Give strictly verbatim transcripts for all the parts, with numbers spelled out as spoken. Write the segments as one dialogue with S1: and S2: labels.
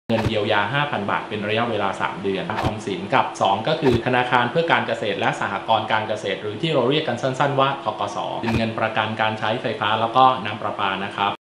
S1: เงินเยียวยา ห้าพัน บาทเป็นระยะเวลาสามเดือนออมสินกับสองก็คือธนาคารเพื่อการเกษตรและสหกรณ์การเกษตรหรือที่เราเรียกกันสั้นๆว่าธกส.ดึงเงินประกันการใช้ไฟฟ้าแล้วก็น้ำประปานะครับ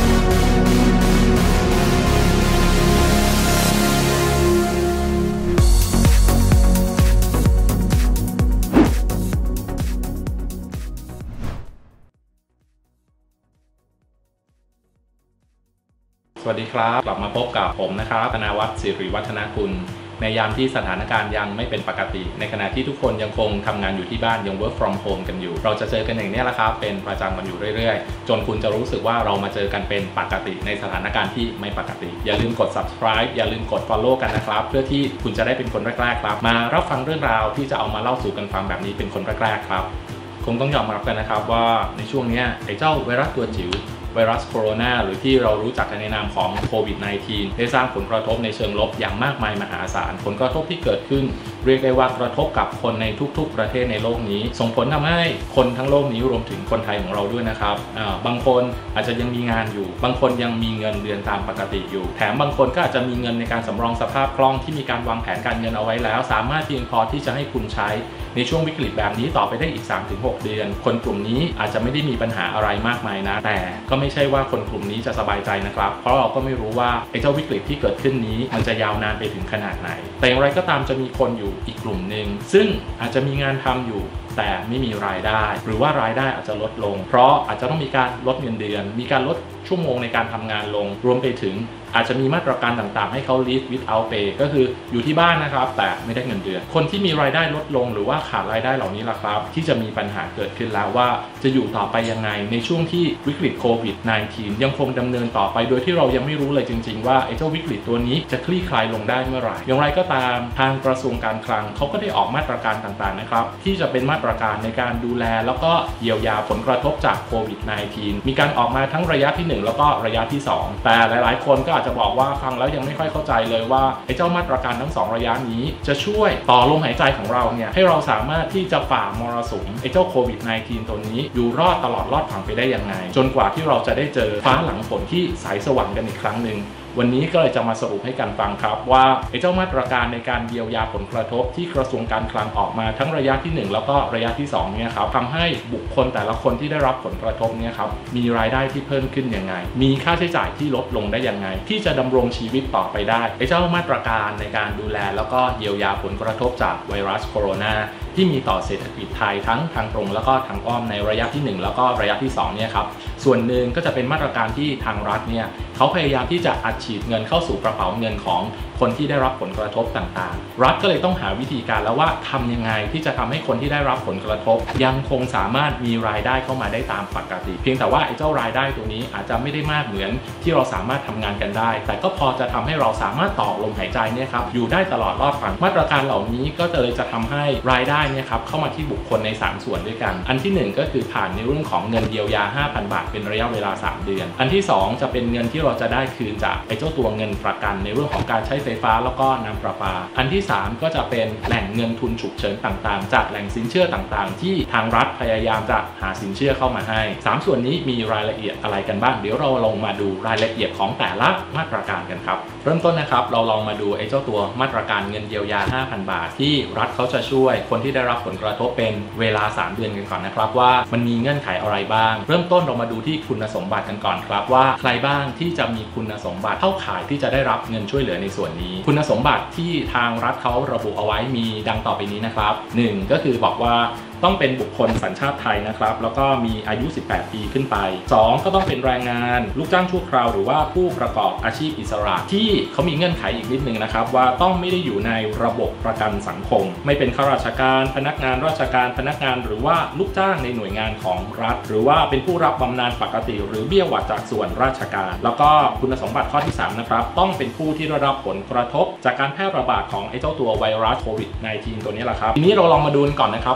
S1: สวัสดีครับกลับมาพบกับผมนะครับธนาวัฒน์ศิริวัฒนกุลในยามที่สถานการณ์ยังไม่เป็นปกติในขณะที่ทุกคนยังคงทำงานอยู่ที่บ้านยัง work from home กันอยู่เราจะเจอกันอย่างนี้แหละครับเป็นประจำกันอยู่เรื่อยๆจนคุณจะรู้สึกว่าเรามาเจอกันเป็นปกติในสถานการณ์ที่ไม่ปกติอย่าลืมกด subscribe อย่าลืมกด follow กันนะครับเพื่อที่คุณจะได้เป็นคนแรกๆครับมารับฟังเรื่องราวที่จะเอามาเล่าสู่กันฟังแบบนี้เป็นคนแรกๆครับคงต้องยอมรับกันนะครับว่าในช่วงนี้ไอ้เจ้าไวรัสตัวจิ๋วไวรัสโคโรนาหรือที่เรารู้จักกันในนามของโควิด สิบเก้า ได้สร้างผลกระทบในเชิงลบอย่างมากมายมหาศาลผลกระทบที่เกิดขึ้นเรียกได้ว่ากระทบกับคนในทุกๆประเทศในโลกนี้ส่งผลทำให้คนทั้งโลกนี้รวมถึงคนไทยของเราด้วยนะครับบางคนอาจจะยังมีงานอยู่บางคนยังมีเงินเดือนตามปกติอยู่แถมบางคนก็อาจจะมีเงินในการสำรองสภาพคล่องที่มีการวางแผนการเงินเอาไว้แล้วสามารถเพียงพอที่จะให้คุณใช้ในช่วงวิกฤตแบบนี้ต่อไปได้อีก สามถึงหก เดือนคนกลุ่มนี้อาจจะไม่ได้มีปัญหาอะไรมากมายนะแต่ก็ไม่ใช่ว่าคนกลุ่มนี้จะสบายใจนะครับเพราะเราก็ไม่รู้ว่าไอ้เจ้าวิกฤตที่เกิดขึ้นนี้มันจะยาวนานไปถึงขนาดไหนแต่อย่างไรก็ตามจะมีคนอยู่อีกกลุ่มหนึ่งซึ่งอาจจะมีงานทำอยู่แต่ไม่มีรายได้หรือว่ารายได้อาจจะลดลงเพราะอาจจะต้องมีการลดเงินเดือนมีการลดชั่วโมงในการทำงานลงรวมไปถึงอาจจะมีมาตรการต่างๆให้เขา leave without pay ก็คืออยู่ที่บ้านนะครับแต่ไม่ได้เงินเดือนคนที่มีรายได้ลดลงหรือว่าขาดรายได้เหล่านี้ล่ะครับที่จะมีปัญหาเกิดขึ้นแล้วว่าจะอยู่ต่อไปยังไงในช่วงที่วิกฤตโควิด สิบเก้า ยังคงดำเนินต่อไปโดยที่เรายังไม่รู้เลยจริงๆว่าไอ้เจ้าวิกฤตตัวนี้จะคลี่คลายลงได้เมื่อไหร่อย่างไรก็ตามทางกระทรวงการคลังเขาก็ได้ออกมาตรการต่างๆนะครับที่จะเป็นมาตรการในการดูแลแล้วก็เยียวยาผลกระทบจากโควิด สิบเก้า มีการออกมาทั้งระยะที่หนึ่งแล้วก็ระยะที่สองแต่หลายๆคนก็อาจจะบอกว่าฟังแล้วยังไม่ค่อยเข้าใจเลยว่าไอ้เจ้ามาตรการทั้งสองระยะนี้จะช่วยต่อลมหายใจของเราเนี่ยให้เราสามารถที่จะฝ่ามรสุมไอ้เจ้าโควิด สิบเก้า ตัวนี้อยู่รอดตลอดรอดฝั่งไปได้ยังไงจนกว่าที่เราจะได้เจอฟ้าหลังฝนที่ใสสว่างกันอีกครั้งหนึ่งวันนี้ก็เลยจะมาสรุปให้กันฟังครับว่าไอ้เจ้ามาตรการในการเยียวยาผลกระทบที่กระทรวงการคลังออกมาทั้งระยะที่หนึ่งแล้วก็ระยะที่สองเนี่ยครับทำให้บุคคลแต่ละคนที่ได้รับผลกระทบเนี่ยครับมีรายได้ที่เพิ่มขึ้นยังไงมีค่าใช้จ่ายที่ลดลงได้ยังไงที่จะดำรงชีวิตต่อไปได้ไอ้เจ้ามาตรการในการดูแลแล้วก็เยียวยาผลกระทบจากไวรัสโคโรนาที่มีต่อเศรษฐกิจไทยทั้งทางตรงแล้วก็ทางอ้อมในระยะที่หนึ่งแล้วก็ระยะที่สองเนี่ยครับส่วนหนึ่งก็จะเป็นมาตรการที่ทางรัฐเนี่ยเขาพยายามที่จะอัดฉีดเงินเข้าสู่กระเป๋าเงินของคนที่ได้รับผลกระทบต่างๆรัฐก็เลยต้องหาวิธีการแล้วว่าทำยังไงที่จะทำให้คนที่ได้รับผลกระทบยังคงสามารถมีรายได้เข้ามาได้ตามปกติเพียงแต่ว่าไอ้เจ้ารายได้ตัวนี้อาจจะไม่ได้มากเหมือนที่เราสามารถทำงานกันได้แต่ก็พอจะทำให้เราสามารถต่อลมหายใจเนี่ยครับอยู่ได้ตลอดรอดฝั่งมาตรการเหล่านี้ก็เลยจะทำให้รายได้เนี่ยครับเข้ามาที่บุคคลในสามส่วนด้วยกันอันที่หนึ่งก็คือผ่านในเรื่องของเงินเยียวยา ห้าพัน บาทเป็นระยะเวลาสามเดือนอันที่สองจะเป็นเงินที่เราจะได้คืนจากไอ้เจ้าตัวเงินประกันในเรื่องของการใช้ไฟฟ้าแล้วก็น้ำประปาอันที่สามก็จะเป็นแหล่งเงินทุนฉุกเฉินต่างๆจากแหล่งสินเชื่อต่างๆที่ทางรัฐพยายามจะหาสินเชื่อเข้ามาให้สามส่วนนี้มีรายละเอียดอะไรกันบ้างเดี๋ยวเราลงมาดูรายละเอียดของแต่ละมาตรการกันครับเริ่มต้นนะครับเราลองมาดูไอ้เจ้าตัวมาตรการเงินเยียวยา ห้าพัน บาทที่รัฐเขาจะช่วยคนที่ได้รับผลกระทบเป็นเวลาสามเดือนกันก่อนนะครับว่ามันมีเงื่อนไขอะไรบ้างเริ่มต้นเรามาดูที่คุณสมบัติกันก่อนครับว่าใครบ้างที่จะมีคุณสมบัติเข้าข่ายที่จะได้รับเงินช่วยเหลือในส่วนนี้คุณสมบัติที่ทางรัฐเขาระบุเอาไว้มีดังต่อไปนี้นะครับหนึ่งก็คือบอกว่าต้องเป็นบุคคลสัญชาติไทยนะครับแล้วก็มีอายุสิบแปดปีขึ้นไปสองก็ต้องเป็นแรงงานลูกจ้างชั่วคราวหรือว่าผู้ประกอบอาชีพอิสระที่เขามีเงื่อนไขอีกนิดนึงนะครับว่าต้องไม่ได้อยู่ในระบบประกันสังคมไม่เป็นข้าราชการพนักงานราชการพนักงานหรือว่าลูกจ้างในหน่วยงานของรัฐหรือว่าเป็นผู้รับบำนาญปกติหรือเบี้ยหวัดจากส่วนราชการแล้วก็คุณสมบัติข้อที่สามนะครับต้องเป็นผู้ที่ได้รับผลกระทบจากการแพร่ระบาดของไอ้เจ้าตัวไวรัสโควิด สิบเก้า ตัวนี้แหละครับทีนี้เราลองมาดูกันก่อนนะครับว่า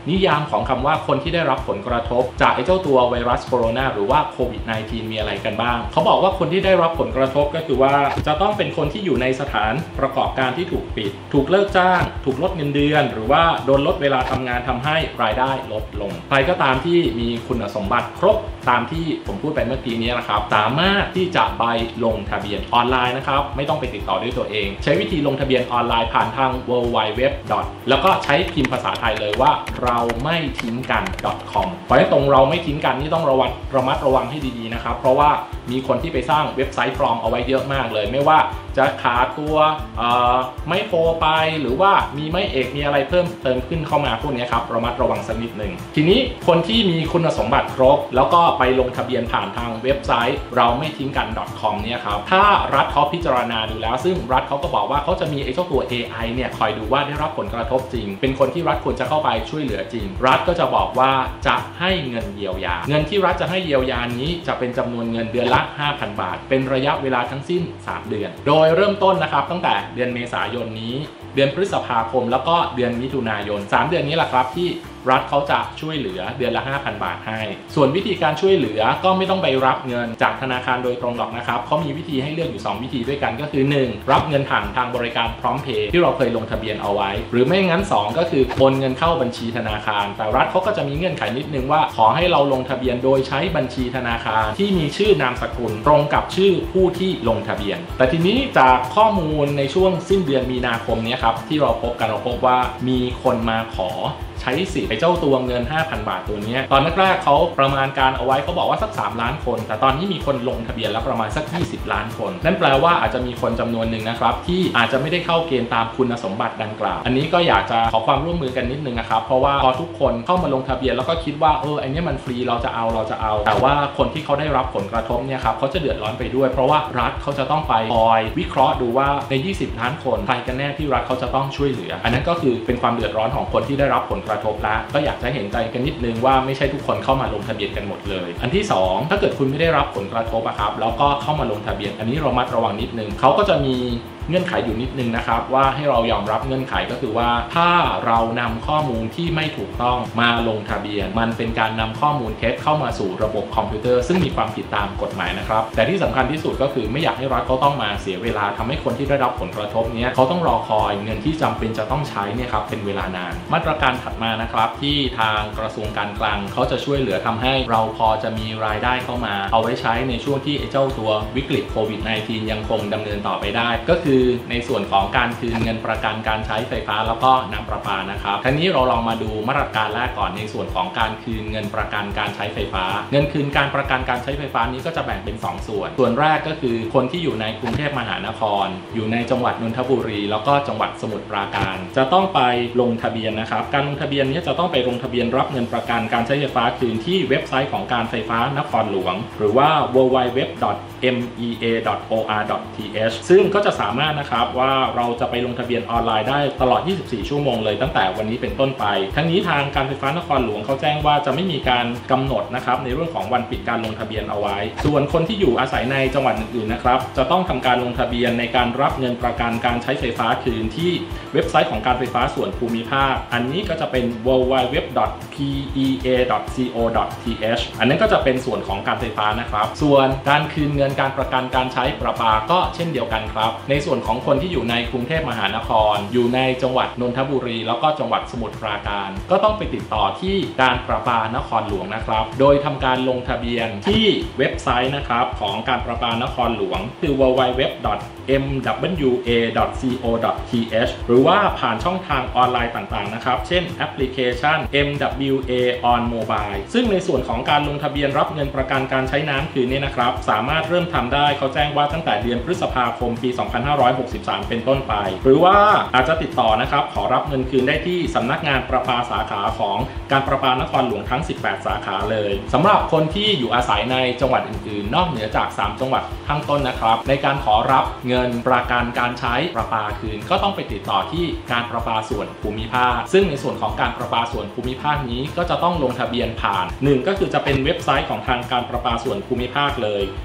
S1: นิยามของคำว่าคนที่ได้รับผลกระทบจากไอ้เจ้าตัวไวรัสโคโรนาหรือว่าโควิด สิบเก้า มีอะไรกันบ้างเขาบอกว่าคนที่ได้รับผลกระทบก็คือว่าจะต้องเป็นคนที่อยู่ในสถานประกอบการที่ถูกปิดถูกเลิกจ้างถูกลดเงินเดือนหรือว่าโดนลดเวลาทำงานทำให้รายได้ลดลงใครก็ตามที่มีคุณสมบัติครบตามที่ผมพูดไปเมื่อกี้นี้นะครับสามารถที่จะไปลงทะเบียนออนไลน์นะครับไม่ต้องไปติดต่อด้วยตัวเองใช้วิธีลงทะเบียนออนไลน์ผ่านทาง ดับเบิลยู ดับเบิลยู ดับเบิลยู ดอท แล้วก็ใช้พิมพ์ภาษาไทยเลยว่าเราไม่ทิ้งกัน .com เพราะฉะนั้นตรงเราไม่ทิ้งกันนี่ต้องระวังระมัดระวังให้ดีๆนะครับเพราะว่ามีคนที่ไปสร้างเว็บไซต์ปลอมเอาไว้เยอะมากเลยไม่ว่าจะขาตัวไม่โทรไปหรือว่ามีไม่เอกมีอะไรเพิ่มเติมขึ้นเข้ามาพวกนี้ครับระมัดระวังสักนิดหนึ่งทีนี้คนที่มีคุณสมบัติครบแล้วก็ไปลงทะเบียนผ่านทางเว็บไซต์เราไม่ทิ้งกัน .com เนี่ยครับถ้ารัฐเขาพิจารณาดูแล้วซึ่งรัฐเขาก็บอกว่าเขาจะมีไอ้เจ้าตัว เอ ไอ เนี่ยคอยดูว่าได้รับผลกระทบจริงเป็นคนที่รัฐควรจะเข้าไปช่วยเหลือจริงรัฐก็จะบอกว่าจะให้เงินเยียวยาเงินที่รัฐจะให้เยียวยานี้จะเป็นจำนวนเงินเดือนละ ห้าพัน บาทเป็นระยะเวลาทั้งสิ้นสามเดือนโดยเริ่มต้นนะครับตั้งแต่เดือนเมษายนนี้เดือนพฤษภาคมแล้วก็เดือนมิถุนายนสามเดือนนี้แหละครับที่รัฐเขาจะช่วยเหลือเดือนละ ห้าพัน บาทให้ส่วนวิธีการช่วยเหลือก็ไม่ต้องไปรับเงินจากธนาคารโดยตรงหรอกนะครับเขามีวิธีให้เลือกอยู่สองวิธีด้วยกันก็คือหนึ่งรับเงินผ่านทางบริการพร้อมเพย์ที่เราเคยลงทะเบียนเอาไว้หรือไม่งั้นสองก็คือโอนเงินเข้าบัญชีธนาคารแต่รัฐเขาก็จะมีเงื่อนไขนิดนึงว่าขอให้เราลงทะเบียนโดยใช้บัญชีธนาคารที่มีชื่อนามสกุลตรงกับชื่อผู้ที่ลงทะเบียนแต่ทีนี้จากข้อมูลในช่วงสิ้นเดือนมีนาคมนี้ครับที่เราพบกันเราพบว่ามีคนมาขอใช้สิทธิ์ไอ้เจ้าตัวเงิน ห้าพัน บาทตัวนี้ตอนแรกๆเขาประมาณการเอาไว้เขาบอกว่าสักสามล้านคนแต่ตอนนี้มีคนลงทะเบียนแล้วประมาณสักยี่สิบล้านคนนั่นแปลว่าอาจจะมีคนจำนวนหนึ่งนะครับที่อาจจะไม่ได้เข้าเกณฑ์ตามคุณสมบัติดังกล่าวอันนี้ก็อยากจะขอความร่วมมือกันนิดนึงนะครับเพราะว่าพอทุกคนเข้ามาลงทะเบียนแล้วก็คิดว่าเออไอ้นี่มันฟรีเราจะเอาเราจะเอาแต่ว่าคนที่เขาได้รับผลกระทบเนี่ยครับเขาจะเดือดร้อนไปด้วยเพราะว่ารัฐเขาจะต้องไปคอยวิเคราะห์ดูว่าในยี่สิบล้านคนใครกันแน่ที่รัฐเขาจะต้องช่วยเหลืออันนั้นก็คือเป็นความเดือดร้อนของคนที่ได้รับผลกระทบละก็อยากจะเห็นใจกันนิดนึงว่าไม่ใช่ทุกคนเข้ามาลงทะเบียนกันหมดเลยอันที่สองถ้าเกิดคุณไม่ได้รับผลกระทบอะครับแล้วก็เข้ามาลงทะเบียนอันนี้ระมัดระวังนิดนึงเขาก็จะมีเงื่อนไขอยู่นิดนึงนะครับว่าให้เรายอมรับเงื่อนไขก็คือว่าถ้าเรานำข้อมูลที่ไม่ถูกต้องมาลงทะเบียนมันเป็นการนำข้อมูลเท็จเข้ามาสู่ระบบคอมพิวเตอร์ซึ่งมีความผิดตามกฎหมายนะครับแต่ที่สำคัญที่สุดก็คือไม่อยากให้รัฐเขาต้องมาเสียเวลาทำให้คนที่ได้รับผลกระทบนี้เขาต้องรอคอยเงินที่จำเป็นจะต้องใช้เนี่ยครับเป็นเวลานานมาตรการถัดมานะครับที่ทางกระทรวงการคลังเขาจะช่วยเหลือทำให้เราพอจะมีรายได้เข้ามาเอาไว้ใช้ในช่วงที่ไอ้เจ้าตัววิกฤตโควิด สิบเก้า ยังคงดำเนินต่อไปได้ก็คือในส่วนของของการคืนเงินประกันการใช้ไฟฟ้าแล้วก็น้ำประปานะครับทีนี้เราลองมาดูมาตรการแรกก่อนในส่วนของการคืนเงินประกันการใช้ไฟฟ้าเงินคืนการประกันการใช้ไฟฟ้านี้ก็จะแบ่งเป็นสองส่วนส่วนแรกก็คือคนที่อยู่ในกรุงเทพมหานครอยู่ในจังหวัดนนทบุรีแล้วก็จังหวัดสมุทรปราการจะต้องไปลงทะเบียนนะครับการลงทะเบียนนี้จะต้องไปลงทะเบียนรับเงินประกันการใช้ไฟฟ้าคืนที่เว็บไซต์ของการไฟฟ้านครหลวงหรือว่า ดับเบิลยู ดับเบิลยู ดับเบิลยู ดอท เอ็ม อี เอ ดอท โอ อาร์ ดอท ที เอช ซึ่งก็จะสามารถนะครับว่าเราจะไปลงทะเบียนออนไลน์ได้ตลอดยี่สิบสี่ชั่วโมงเลยตั้งแต่วันนี้เป็นต้นไปทั้งนี้ทางการไฟฟ้านครหลวงเขาแจ้งว่าจะไม่มีการกำหนดนะครับในเรื่องของวันปิดการลงทะเบียนเอาไว้ส่วนคนที่อยู่อาศัยในจังหวัดอื่นๆนะครับจะต้องทำการลงทะเบียนในการรับเงินประกันการใช้ไฟฟ้าคืนที่เว็บไซต์ของการไฟฟ้าส่วนภูมิภาคอันนี้ก็จะเป็น ดับเบิลยู ดับเบิลยู ดับเบิลยู ดอท พี อี เอ ดอท ซี โอ ดอท ที เอช อันนั้นก็จะเป็นส่วนของการไฟฟ้านะครับส่วนการคืนเงินการประกันการใช้ประปาก็เช่นเดียวกันครับในส่วนของคนที่อยู่ในกรุงเทพมหานครอยู่ในจังหวัดนนทบุรีแล้วก็จังหวัดสมุทรปราการก็ต้องไปติดต่อที่การประปานครหลวงนะครับโดยทำการลงทะเบียนที่เว็บไซต์นะครับของการประปานครหลวงคือ ดับเบิลยู ดับเบิลยู ดับเบิลยู ดอท เอ็ม ดับเบิลยู เอ ดอท ซี โอ ดอท ที เอช หรือว่าผ่านช่องทางออนไลน์ต่างๆนะครับเช่นแอปพลิเคชัน เอ็ม ดับเบิลยู เอ on mobile ซึ่งในส่วนของการลงทะเบียนรับเงินประกันการใช้น้ำคืนนี้นะครับสามารถเริ่มทำได้เขาแจ้งว่าตั้งแต่เดือนพฤษภาคมปีสองพันห้าร้อยหกสิบสามเป็นต้นไปหรือว่าอาจจะติดต่อนะครับขอรับเงินคืนได้ที่สำนักงานประปาสาขาของการประปานครหลวงทั้งสิบแปดสาขาเลยสำหรับคนที่อยู่อาศัยในจังหวัดอื่นๆนอกเหนือจากสามจังหวัดข้างต้นนะครับในการขอรับเงินประกันการใช้ประปาคืนก็ต้องไปติดต่อที่การประปาส่วนภูมิภาคซึ่งในส่วนของการประปาส่วนภูมิภาคนี้ก็จะต้องลงทะเบียนผ่านหนึ่งก็คือจะเป็นเว็บไซต์ของทางการประปาส่วนภูมิภาคเลย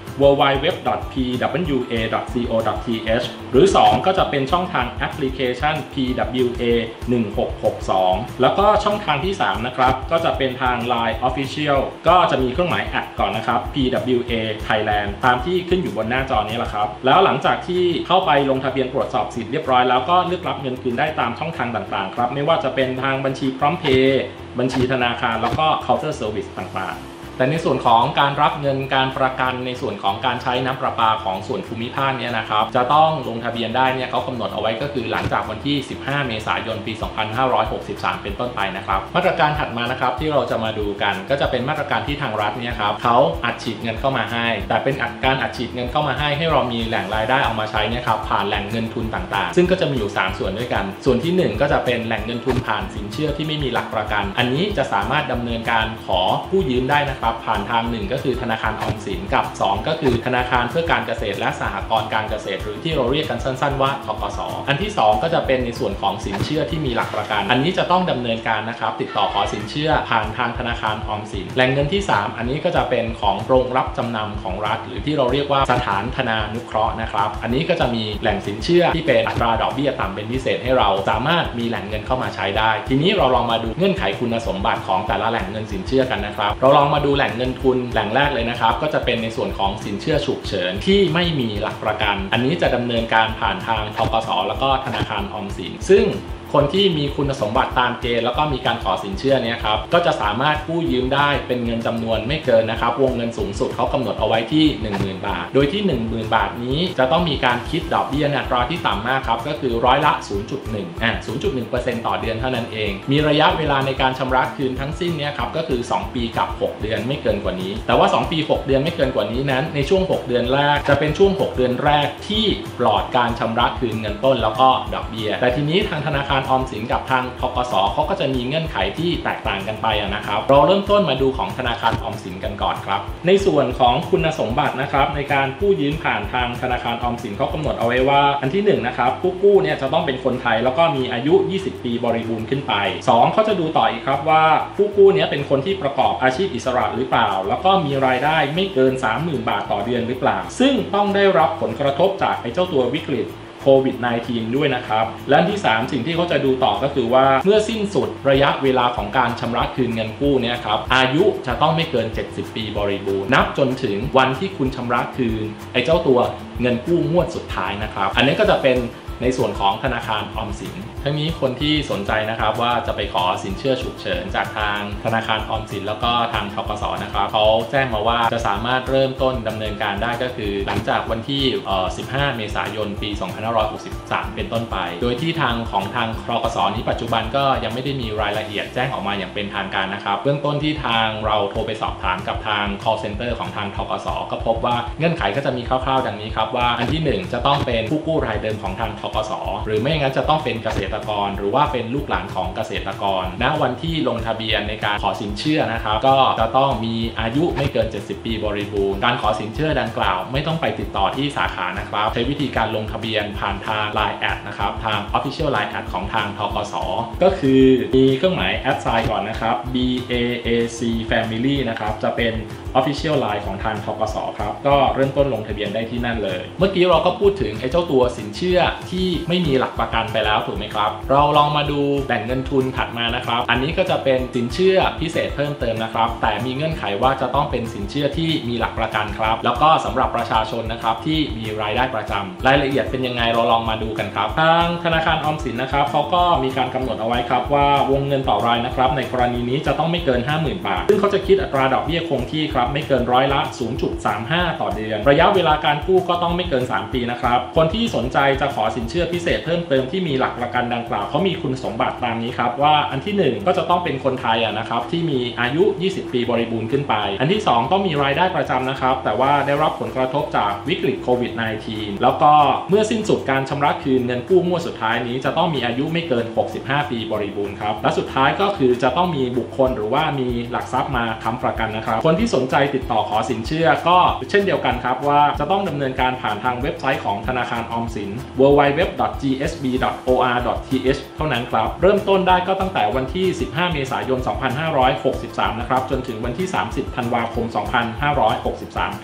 S1: ดับเบิลยู ดับเบิลยู ดับเบิลยู ดอท พี ดับเบิลยู เอ ดอท ซี โอ ดอท ที เอช หรือสองก็จะเป็นช่องทางแอปพลิเคชัน พี ดับเบิลยู เอ หนึ่งหกหกสอง แล้วก็ช่องทางที่สามนะครับก็จะเป็นทาง ไลน์ Official ก็จะมีเครื่องหมายแอดก่อนนะครับ พี ดับเบิลยู เอ Thailand ตามที่ขึ้นอยู่บนหน้าจอนี้แหละครับแล้วหลังจากที่เข้าไปลงทะเบียนตรวจสอบสิทธิ์เรียบร้อยแล้วก็เลือกรับเงินคืนได้ตามช่องทางต่างๆครับไม่ว่าจะเป็นทางบัญชีพร้อมเพย์บัญชีธนาคารแล้วก็ Counter Service ต่างๆแต่ในส่วนของการรับเงินการประกันในส่วนของการใช้น้ำประปาของส่วนภูมิภาคเนี่ยนะครับจะต้องลงทะเบียนได้เนี่ยเขากำหนดเอาไว้ก็คือหลังจากวันที่สิบห้าเมษายนปีสองพันห้าร้อยหกสิบสามเป็นต้นไปนะครับมาตรการถัดมานะครับที่เราจะมาดูกันก็จะเป็นมาตรการที่ทางรัฐเนี่ยครับเขาอัดฉีดเงินเข้ามาให้แต่เป็นการอัดฉีดเงินเข้ามาให้ให้เรามีแหล่งรายได้เอามาใช้เนี่ยครับผ่านแหล่งเงินทุนต่างๆซึ่งก็จะมีอยู่สามส่วนด้วยกันส่วนที่หนึ่งก็จะเป็นแหล่งเงินทุนผ่านสินเชื่อที่ไม่มีหลักประกันอันนี้จะสามารถดำเนินการขอกู้ยืมได้นะครับผ่านทางหนึ่งก็คือธนาคารออมสินกับสองก็คือธนาคารเพื่อการเกษตรและสหกรณ์การเกษตรหรือที่เราเรียกกันสั้นๆว่าธกส.อันที่สองก็จะเป็นในส่วนของสินเชื่อที่มีหลักประกันอันนี้จะต้องดำเนินการนะครับติดต่อขอสินเชื่อผ่านทางธนาคารออมสินแหล่งเงินที่สามอันนี้ก็จะเป็นของโรงรับจำนำของรัฐหรือที่เราเรียกว่าสถานธนานุเคราะห์นะครับอันนี้ก็จะมีแหล่งสินเชื่อที่เป็นอัตราดอกเบี้ยต่ำเป็นพิเศษให้เราสามารถมีแหล่งเงินเข้ามาใช้ได้ทีนี้เราลองมาดูเงื่อนไขคุณสมบัติของแต่ละแหล่งเงินสินเชื่อกันนะครับเราลองมาดูแหล่งเงินทุนแหล่งแรกเลยนะครับก็จะเป็นในส่วนของสินเชื่อฉุกเฉินที่ไม่มีหลักประกันอันนี้จะดำเนินการผ่านทางธกส.แล้วก็ธนาคารออมสินซึ่งคนที่มีคุณสมบัติตามเกณฑ์แล้วก็มีการขอสินเชื่อเนี่ยครับก็จะสามารถกู้ยืมได้เป็นเงินจำนวนไม่เกินนะครับวงเงินสูงสุดเขากำหนดเอาไว้ที่ หนึ่งหมื่น บาทโดยที่ หนึ่งหมื่น บาทนี้จะต้องมีการคิดดอกเบี้ยอัตราที่ต่ำมากครับก็คือร้อยละ ศูนย์จุดหนึ่ง อ่ะ ศูนย์จุดหนึ่งเปอร์เซ็นต์ ต่อเดือนเท่านั้นเองมีระยะเวลาในการชำระคืนทั้งสิ้นเนี่ยครับก็คือสองปีกับหกเดือนไม่เกินกว่านี้แต่ว่าสองปีหกเดือนไม่เกินกว่านี้นั้นในช่วงหกเดือนแรกจะเป็นช่วงหกเดือนแรกที่ปลอดการชำระคืนเงินต้นแล้วก็ดอกเบี้ยแต่ทีนี้ทางธนาคารออมสินกับทางธกส.เขาก็จะมีเงื่อนไขที่แตกต่างกันไปนะครับเราเริ่มต้นมาดูของธนาคารออมสินกันก่อนครับในส่วนของคุณสมบัตินะครับในการกู้ยืมผ่านทางธนาคารออมสินเขากำหนดเอาไว้ว่าอันที่หนึ่งนะครับผู้กู้เนี่ยจะต้องเป็นคนไทยแล้วก็มีอายุยี่สิบปีบริบูรณ์ขึ้นไปสองเขาจะดูต่ออีกครับว่าผู้กู้เนี่ยเป็นคนที่ประกอบอาชีพอิสระหรือเปล่าแล้วก็มีรายได้ไม่เกิน สามหมื่น บาทต่อเดือนหรือเปล่าซึ่งต้องได้รับผลกระทบจากไอ้เจ้าตัววิกฤตโควิด สิบเก้า ด้วยนะครับและที่สามสิ่งที่เขาจะดูต่อก็คือว่าเมื่อสิ้นสุดระยะเวลาของการชำระคืนเงินกู้เนี่ยครับอายุจะต้องไม่เกินเจ็ดสิบปีบริบูรณ์นับจนถึงวันที่คุณชำระคืนไอ้เจ้าตัวเงินกู้งวดสุดท้ายนะครับอันนี้ก็จะเป็นในส่วนของธนาคารออมสินทั้งนี้คนที่สนใจนะครับว่าจะไปขอสินเชื่อฉุกเฉินจากทางธนาคารออมสินแล้วก็ทางธกส.นะครับเขาแจ้งมาว่าจะสามารถเริ่มต้นดำเนินการได้ก็คือหลังจากวันที่สิบห้าเมษายนปีสองพันห้าร้อยหกสิบสามเป็นต้นไปโดยที่ทางของทางธกส.นี้ปัจจุบันก็ยังไม่ได้มีรายละเอียดแจ้งออกมาอย่างเป็นทางการนะครับเบื้องต้นที่ทางเราโทรไปสอบถามกับทาง call center ของทางธกส.ก็พบว่าเงื่อนไขก็จะมีคร่าวๆดังนี้ครับว่าอันที่หนึ่งจะต้องเป็นผู้กู้รายเดิมของทางธกส.หรือไม่งั้นจะต้องเป็นเกษตรกรหรือว่าเป็นลูกหลานของเกษตรกรณวันที่ลงทะเบียนในการขอสินเชื่อนะครับก็จะต้องมีอายุไม่เกินเจ็ดสิบปีบริบูรณ์การขอสินเชื่อดังกล่าวไม่ต้องไปติดต่อที่สาขานะครับใช้วิธีการลงทะเบียนผ่านทาง ไลน์ แอดนะครับทาง Official ไลน์ แอดของทางธกส.ก็คือมีเครื่องหมายแอดไซน์ก่อนนะครับ บี เอ เอ ซี Family นะครับจะเป็น Official ไลน์ ของทางธกส.ครับก็เริ่มต้นลงทะเบียนได้ที่นั่นเลยเมื่อกี้เราก็พูดถึงไอ้เจ้าตัวสินเชื่อที่ไม่มีหลักประกันไปแล้วถูกไหมครับเราลองมาดูแหล่งเงินทุนถัดมานะครับอันนี้ก็จะเป็นสินเชื่อพิเศษเพิ่มเติมนะครับแต่มีเงื่อนไขว่าจะต้องเป็นสินเชื่อที่มีหลักประกันครับแล้วก็สำหรับประชาชนนะครับที่มีรายได้ประจำรายละเอียดเป็นยังไงเราลองมาดูกันครับทางธนาคารออมสินนะครับเขาก็มีการกำหนดเอาไว้ครับว่าวงเงินต่อรายนะครับในกรณีนี้จะต้องไม่เกิน ห้าหมื่น บาทซึ่งเขาจะคิดอัตราดอกเบี้ยคงที่ครับไม่เกินร้อยละ ศูนย์จุดสามห้า ต่อเดือนระยะเวลาการกู้ก็ต้องไม่เกินสามปีนะครับคนที่สนใจจะขอสินเชื่อพิเศษเพิ่มเติมที่มีหลักประกันดังกล่าวเขามีคุณสมบัติตามนี้ครับว่าอันที่หนึ่งก็จะต้องเป็นคนไทยอ่ะนะครับที่มีอายุยี่สิบปีบริบูรณ์ขึ้นไปอันที่สองต้องมีรายได้ประจำนะครับแต่ว่าได้รับผลกระทบจากวิกฤตโควิด สิบเก้า แล้วก็เมื่อสิ้นสุดการชำระคืนเงินกู้งวดสุดท้ายนี้จะต้องมีอายุไม่เกินหกสิบห้าปีบริบูรณ์ครับและสุดท้ายก็คือจะต้องมีบุคคลหรือว่ามีหลักทรัพย์มาค้ำประกันนะครับคนที่สนใจติดต่อขอสินเชื่อก็เช่นเดียวกันครับว่าจะต้องดำเนินการผ่านทางเว็บไซต์ของธนาคารออมสิน ดับเบิลยู ดับเบิลยู ดับเบิลยู ดอท จี เอส บี ดอท โอ อาร์ ดอท ที เอช เท่านั้นครับเริ่มต้นได้ก็ตั้งแต่วันที่สิบห้าเมษายนสองพันห้าร้อยหกสิบสามนะครับจนถึงวันที่สามสิบธันวาคมสองพันห้าร้อยหกสิบสามครับ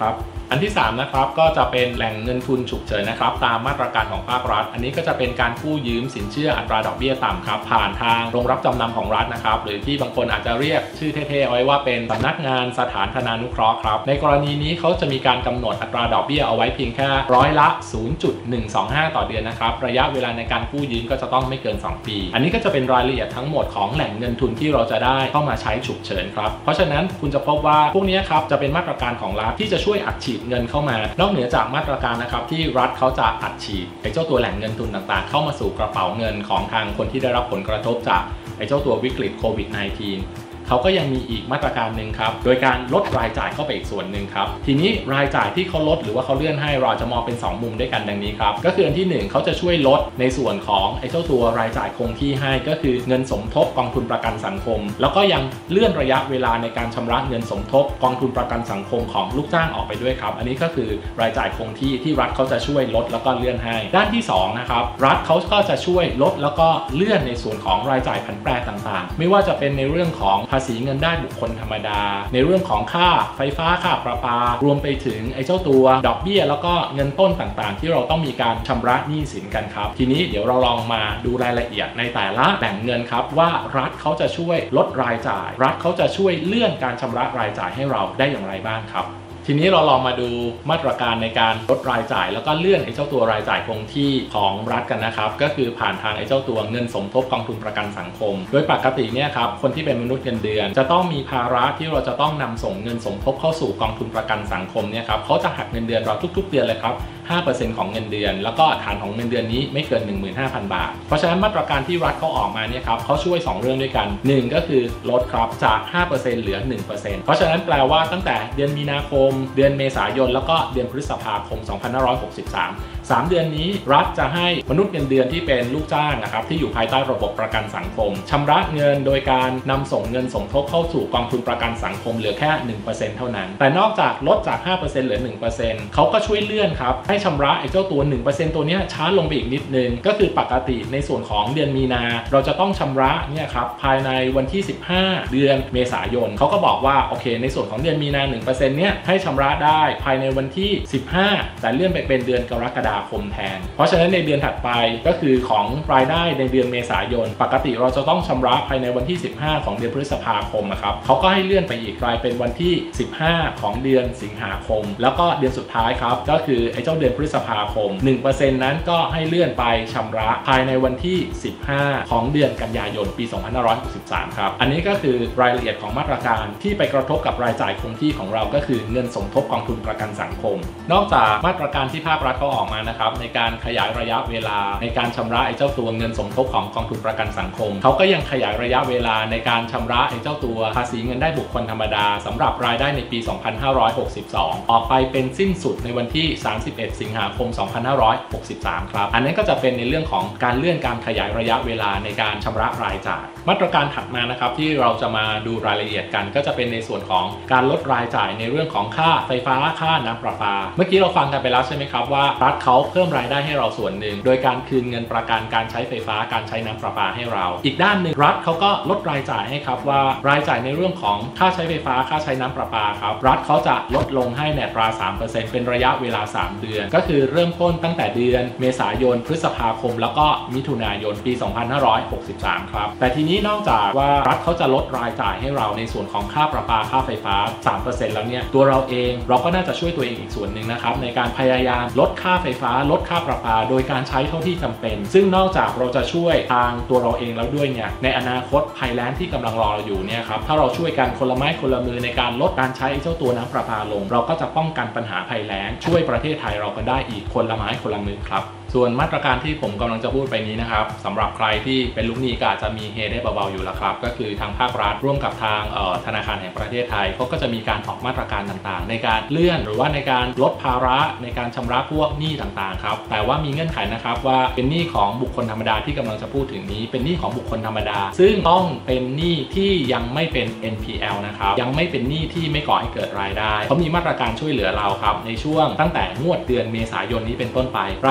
S1: อันที่สามนะครับก็จะเป็นแหล่งเงินทุนฉุกเฉินนะครับตามมาตรการของภาครัฐอันนี้ก็จะเป็นการกู้ยืมสินเชื่ออัตราดอกเบี้ยต่ำครับผ่านทางโรงรับจำนำของรัฐนะครับหรือที่บางคนอาจจะเรียกชื่อเท่ๆไว้ว่าเป็นสำนักงานสถานธนานุเคราะห์ครับในกรณีนี้เขาจะมีการกำหนดอัตราดอกเบี้ยเอาไว้เพียงแค่ร้อยละ ศูนย์จุดหนึ่งสองห้า ต่อเดือนนะครับระยะเวลาในการกู้ยืมก็จะต้องไม่เกินสองปีอันนี้ก็จะเป็นรายละเอียดทั้งหมดของแหล่งเงินทุนที่เราจะได้เข้ามาใช้ฉุกเฉินครับเพราะฉะนั้นคุณจะพบว่าพวกนี้ครับจะเป็นมาตรการของรัฐที่จะช่วยอัดฉีดเงินเข้ามานอกเหนือจากมาตรการนะครับที่รัฐเขาจะอัดฉีดไอ้เจ้าตัวแหล่งเงินทุนต่างๆเข้ามาสู่กระเป๋าเงินของทางคนที่ได้รับผลกระทบจากไอ้เจ้าตัววิกฤตโควิด สิบเก้าเขาก็ยังมีอีกมาตรการหนึ่งครับโดยการลดรายจ่ายเข้าไปอีกส่วนหนึ่งครับทีนี้รายจ่ายที่เขาลดหรือว่าเขาเลื่อนให้เราจะมองเป็นสองมุมด้วยกันดังนี้ครับก็คืออันที่หนึ่งเขาจะช่วยลดในส่วนของไอ้เจ้าตัวรายจ่ายคงที่ให้ก็คือเงินสมทบกองทุนประกันสังคมแล้วก็ยังเลื่อนระยะเวลาในการชำระเงินสมทบกองทุนประกันสังคมของลูกจ้างออกไปด้วยครับอันนี้ก็คือรายจ่ายคงที่ที่รัฐเขาจะช่วยลดแล้วก็เลื่อนให้ด้านที่สองนะครับรัฐเขาก็จะช่วยลดแล้วก็เลื่อนในส่วนของรายจ่ายผันแปรต่างๆไม่ว่าจะเป็นในเรื่องของภาษีเงินได้บุคคนธรรมดาในเรื่องของค่าไฟฟ้าค่าประปารวมไปถึงไอ้เจ้าตัวดอกเบี้ยแล้วก็เงินต้นต่างๆที่เราต้องมีการชำระหนี้สินกันครับทีนี้เดี๋ยวเราลองมาดูรายละเอียดในแต่ละแหล่งเงินครับว่ารัฐเขาจะช่วยลดรายจ่ายรัฐเขาจะช่วยเลื่อนการชำระรายจ่ายให้เราได้อย่างไรบ้างครับทีนี้เราลองมาดูมาตรการในการลดรายจ่ายแล้วก็เลื่อนไอ้เจ้าตัวรายจ่ายคงที่ของรัฐกันนะครับก็คือผ่านทางไอ้เจ้าตัวเงินสมทบกองทุนประกันสังคมโดยปกติเนี่ยครับคนที่เป็นมนุษย์เงินเดือนจะต้องมีภาระที่เราจะต้องนำส่งเงินสมทบเข้าสู่กองทุนประกันสังคมเนี่ยครับเขาจะหักเงินเดือนเราทุกๆเดือนเลยครับ ห้าเปอร์เซ็นต์ ของเงินเดือนแล้วก็ฐานของเงินเดือนนี้ไม่เกิน หนึ่งหมื่นห้าพัน บาทเพราะฉะนั้นมาตรการที่รัฐเขาออกมาเนี่ยครับเขาช่วยสองเรื่องด้วยกันหนึ่งก็คือลดครับจาก ห้าเปอร์เซ็นต์ เหลือ หนึ่งเปอร์เซ็นต์ เพราะฉะนั้นแปลว่าตั้งแต่เดือนมีนาคมเดือนเมษายนแล้วก็เดือนพฤษภาคมสองพันห้าร้อยหกสิบสาม สามเดือนนี้รัฐจะให้มนุษย์เงินเดือนที่เป็นลูกจ้างนะครับที่อยู่ภายใต้ระบบประกันสังคมชำระเงินโดยการนำส่งเงินสมทบเข้าสู่กองทุนประกันสังคมเหลือแค่ หนึ่งเปอร์เซ็นต์ เท่านั้นแต่นอกจากลดจาก ห้าเปอร์เซ็นต์ เหลือ หนึ่งเปอร์เซ็นต์ เขาก็ช่วยเลื่อนครับให้ชำระไอ้เจ้าตัว หนึ่งเปอร์เซ็นต์ ตัวนี้ช้าลงไปอีกนิดนึงก็คือปกติในส่วนของเดือนมีนาเราจะต้องชำระเนี่ยครับภายในวันที่สิบห้าเดือนเมษายนเขาก็บอกว่าโอเคในส่วนของเดือนมีนา หนึ่งเปอร์เซ็นต์ เนี่ยให้ชำระได้ภายในวันที่สิบห้าแต่เลื่อนไปเป็นเดือนกรกฎาคมแทนเพราะฉะนั้นในเดือนถัดไปก็คือของรายได้ในเดือนเมษายนปกติเราจะต้องชำระภายในวันที่สิบห้าของเดือนพฤษภาคมนะครับเขาก็ให้เลื่อนไปอีกกลายเป็นวันที่สิบห้าของเดือนสิงหาคมแล้วก็เดือนสุดท้ายครับก็คือไอ้เจ้าเดือนพฤษภาคม หนึ่งเปอร์เซ็นต์ นั้นก็ให้เลื่อนไปชำระภายในวันที่สิบห้าของเดือนกันยายนปีสองพันห้าร้อยหกสิบสามครับอันนี้ก็คือรายละเอียดของมาตรการที่ไปกระทบกับรายจ่ายคงที่ของเราก็คือเงินสมทบกองทุนประกันสังคมนอกจากมาตรการที่ภาครัฐเขาออกมานะครับในการขยายระยะเวลาในการชำระไอ้เจ้าตัวเงินสมทบของกองทุนประกันสังคมเขาก็ยังขยายระยะเวลาในการชำระไอ้เจ้าตัวภาษีเงินได้บุคคลธรรมดาสำหรับรายได้ในปีสองพันห้าร้อยหกสิบสองออกไปเป็นสิ้นสุดในวันที่สามสิบเอ็ดสิงหาคมสองพันห้าร้อยหกสิบสามครับอันนั้นก็จะเป็นในเรื่องของการเลื่อนการขยายระยะเวลาในการชำระรายจ่ายมาตรการถัดมานะครับที่เราจะมาดูรายละเอียดกันก็จะเป็นในส่วนของการลดรายจ่ายในเรื่องของค่าไฟฟ้าค่าน้ำประปาเมื่อกี้เราฟังกันไปแล้วใช่ไหมครับว่ารัฐเขาเพิ่มรายได้ให้เราส่วนหนึ่งโดยการคืนเงินประกันการใช้ไฟฟ้าการใช้น้ำประปาให้เราอีกด้านหนึ่งรัฐเขาก็ลดรายจ่ายให้ครับว่ารายจ่ายในเรื่องของค่าใช้ไฟฟ้าค่าใช้น้ำประปาครับรัฐเขาจะลดลงให้ในอัตรา สามเปอร์เซ็นต์ เป็นระยะเวลาสามเดือนก็คือเริ่มต้นตั้งแต่เดือนเมษายนพฤษภาคมแล้วก็มิถุนายนปีสองพันห้าร้อยหกสิบสามครับแต่ทีนี้นอกจากว่ารัฐเขาจะลดรายจ่ายให้เราในส่วนของค่าประปาค่าไฟฟ้า สามเปอร์เซ็นต์ แล้วเนี่ยตัวเราเองเราก็น่าจะช่วยตัวเองอีกส่วนหนึ่งนะครับในการพยายามลดค่าไฟฟ้าลดค่าประปาโดยการใช้เท่าที่จำเป็นซึ่งนอกจากเราจะช่วยทางตัวเราเองแล้วด้วยเนี่ยในอนาคตภัยแล้งที่กำลังรอเราอยู่เนี่ยครับถ้าเราช่วยกันคนละไม้คนละมือในการลดการใช้เจ้าตัวน้ำประปาลงเราก็จะป้องกันปัญหาภัยแล้งช่วยประเทศไทยเราก็ได้อีกคนละไม้คนละมือครับส่วนมาตรการที่ผมกำลังจะพูดไปนี้นะครับสำหรับใครที่เป็นลูกหนี้ก็อาจจะมีเฮได้เบาๆอยู่แล้วครับก็คือทางภาครัฐร่วมกับทางธนาคารแห่งประเทศไทยเขาก็จะมีการออกมาตรการต่างๆในการเลื่อนหรือว่าในการลดภาระในการชำระพวกหนี้ต่างๆครับแต่ว่ามีเงื่อนไขนะครับว่าเป็นหนี้ของบุคคลธรรมดาที่กำลังจะพูดถึงนี้เป็นหนี้ของบุคคลธรรมดาซึ่งต้องเป็นหนี้ที่ยังไม่เป็น เอ็น พี แอล นะครับยังไม่เป็นหนี้ที่ไม่ก่อให้เกิดรายได้เขามีมาตรการช่วยเหลือเราครับในช่วงตั้งแต่งวดเดือนเมษายนนี้เป็นต้นไปรายละเอียด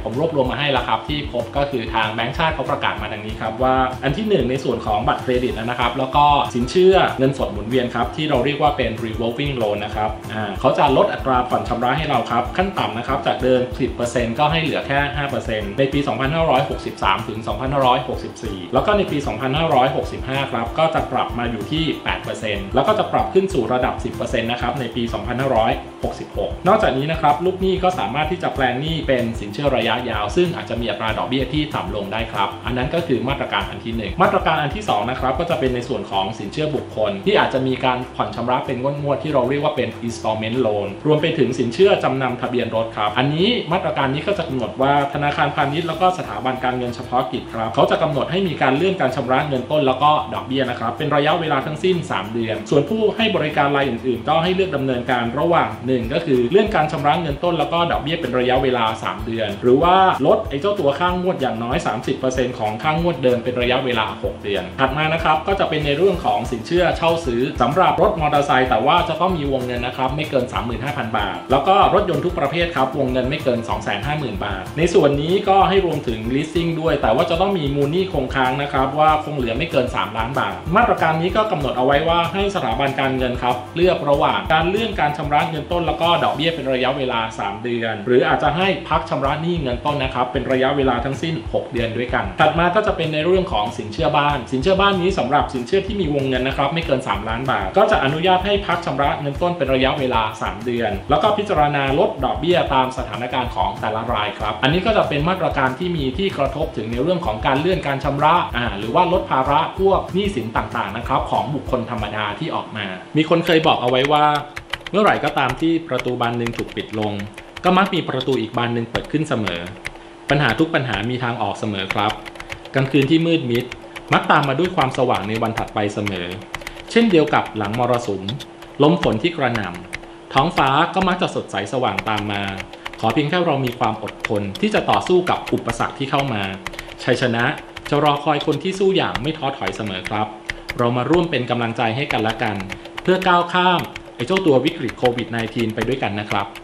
S1: ผมรวบรวมมาให้แล้วครับที่พบก็คือทางแบงก์ชาติเขาประกาศมาดังนี้ครับว่าอันที่หนึ่งในส่วนของบัตรเครดิตนะครับแล้วก็สินเชื่อเงินสดหมุนเวียนครับที่เราเรียกว่าเป็น revolving loan นะครับอ่าเขาจะลดอัตราผ่อนชำระให้เราครับขั้นต่ำนะครับจากเดิม สิบเปอร์เซ็นต์ ก็ให้เหลือแค่ ห้าเปอร์เซ็นต์ ในปี สองพันห้าร้อยหกสิบสาม ถึง สองพันห้าร้อยหกสิบสี่ แล้วก็ในปี สองพันห้าร้อยหกสิบห้า ครับก็จะปรับมาอยู่ที่ แปดเปอร์เซ็นต์ แล้วก็จะปรับขึ้นสู่ระดับ สิบเปอร์เซ็นต์ นะครับในปี สองพันห้าร้อยหกสิบหก นอกจากนี้นะครับลูกหนี้ก็สามารถที่จะแปลงหนี้เป็นสินเชื่อระยะยาวซึ่งอาจจะมีอัตราดอกเบี้ยที่ต่ำลงได้ครับอันนั้นก็คือมาตรการอันที่หนึ่งมาตรการอันที่สองนะครับก็จะเป็นในส่วนของสินเชื่อบุคคลที่อาจจะมีการผ่อนชำระเป็นงวดๆที่เราเรียกว่าเป็น installment loan รวมไปถึงสินเชื่อจำนำทะเบียนรถครับอันนี้มาตรการนี้ก็จะกำหนดว่าธนาคารพาณิชย์แล้วก็สถาบันการเงินเฉพาะกิจครับเขาจะกำหนดให้มีการเลื่อนการชำระเงินต้นแล้วก็ดอกเบี้ยนะครับเป็นระยะเวลาทั้งสิ้นสามเดือนส่วนผู้ให้บริการรายอื่นๆก็ให้เลือกดำเนินการระหว่างหนึ่งก็คือเลื่อนการชำระเงินต้นแล้วก็ดอกเบี้ยเป็นระยะเวลาสามเดือนหรือว่าลดไอ้เจ้าตัวค่างวดอย่างน้อย สามสิบเปอร์เซ็นต์ ของค่างวดเดิมเป็นระยะเวลาหกเดือนถัดมานะครับก็จะเป็นในเรื่องของสินเชื่อเช่าซื้อสำหรับรถมอเตอร์ไซค์แต่ว่าจะต้องมีวงเงินนะครับไม่เกิน สามหมื่นห้าพัน บาทแล้วก็รถยนต์ทุกประเภทครับวงเงินไม่เกิน สองแสนห้าหมื่น บาทในส่วนนี้ก็ให้รวมถึง leasing ด้วยแต่ว่าจะต้องมีมูลหนี้คงค้างนะครับว่าคงเหลือไม่เกินสามล้านบาทมาตรการนี้ก็กำหนดเอาไว้ว่าให้สถาบันการเงินครับเลือกระหว่างการเลื่อนการชำระเงินต้นแล้วก็ดอกเบี้ยเป็นระยะเวลาสามเดือนหรืออาจจะให้พักชำระหนี้เงินต้นนะครับเป็นระยะเวลาทั้งสิ้นหกเดือนด้วยกันถัดมาก็จะเป็นในเรื่องของสินเชื่อบ้านสินเชื่อบ้านนี้สำหรับสินเชื่อที่มีวงเงินนะครับไม่เกินสามล้านบาทก็จะอนุญาตให้พักชำระเงินต้นเป็นระยะเวลาสามเดือนแล้วก็พิจารณาลดดอกเบี้ยตามสถานการณ์ของแต่ละรายครับอันนี้ก็จะเป็นมาตรการที่มีที่กระทบถึงในเรื่องของการเลื่อนการชำระอ่าหรือว่าลดภาระพวกหนี้สินต่างๆนะครับของบุคคลธรรมดาที่ออกมามีคนเคยบอกเอาไว้ว่าเมื่อไหร่ก็ตามที่ประตูบานหนึ่งถูกปิดลงก็มักมีประตูอีกบานหนึ่งเปิดขึ้นเสมอปัญหาทุกปัญหามีทางออกเสมอครับกลางคืนที่มืดมิดมักตามมาด้วยความสว่างในวันถัดไปเสมอเช่นเดียวกับหลังมรสุมลมฝนที่กระหน่ำท้องฟ้าก็มักจะสดใสสว่างตามมาขอเพียงแค่เรามีความอดทนที่จะต่อสู้กับอุปสรรคที่เข้ามาชัยชนะจะรอคอยคนที่สู้อย่างไม่ท้อถอยเสมอครับเรามาร่วมเป็นกำลังใจให้กันและกันเพื่อก้าวข้ามไอ้เจ้าตัววิกฤตโควิด สิบเก้า ไปด้วยกันนะครับ